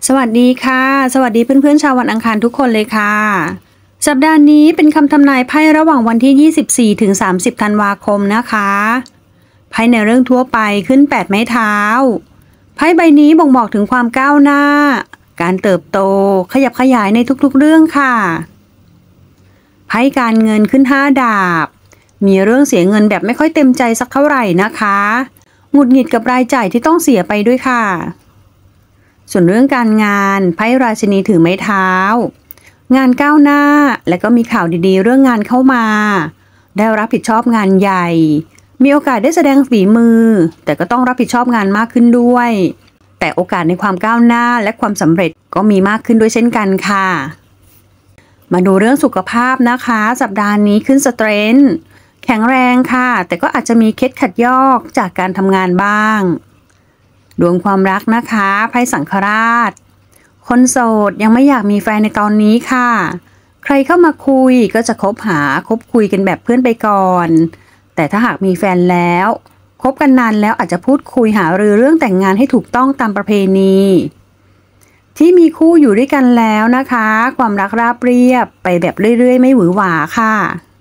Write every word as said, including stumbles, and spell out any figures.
สวัสดีค่ะสวัสดีเพื่อนๆชาววันอังคารทุกคนเลยค่ะสัปดาห์นี้เป็นคำทำนายไพ่ระหว่างวันที่ยี่สิบสี่ถึงสามสิบธันวาคมนะคะไพ่ในเรื่องทั่วไปขึ้นแปดไม้เท้าไพ่ใบนี้บ่งบอกถึงความก้าวหน้าการเติบโตขยับขยายในทุกๆเรื่องค่ะไพ่การเงินขึ้นห้าดาบมีเรื่องเสียเงินแบบไม่ค่อยเต็มใจสักเท่าไหร่นะคะหงุดหงิดกับรายจ่ายที่ต้องเสียไปด้วยค่ะส่วนเรื่องการงานไพ่ราชินีถือไม้เท้างานก้าวหน้าและก็มีข่าวดีๆเรื่องงานเข้ามาได้รับผิดชอบงานใหญ่มีโอกาสได้แสดงฝีมือแต่ก็ต้องรับผิดชอบงานมากขึ้นด้วยแต่โอกาสในความก้าวหน้าและความสำเร็จก็มีมากขึ้นด้วยเช่นกันค่ะมาดูเรื่องสุขภาพนะคะสัปดาห์นี้ขึ้นสเตรนท์แข็งแรงค่ะแต่ก็อาจจะมีเคล็ดขัดยอกจากการทำงานบ้างดวงความรักนะคะไพ่สังฆราชคนโสดยังไม่อยากมีแฟนในตอนนี้ค่ะใครเข้ามาคุยก็จะคบหาคบคุยกันแบบเพื่อนไปก่อนแต่ถ้าหากมีแฟนแล้วคบกันนานแล้วอาจจะพูดคุยหารือเรื่องแต่งงานให้ถูกต้องตามประเพณีที่มีคู่อยู่ด้วยกันแล้วนะคะความรักราบเรียบไปแบบเรื่อยๆไม่หวือหวาค่ะ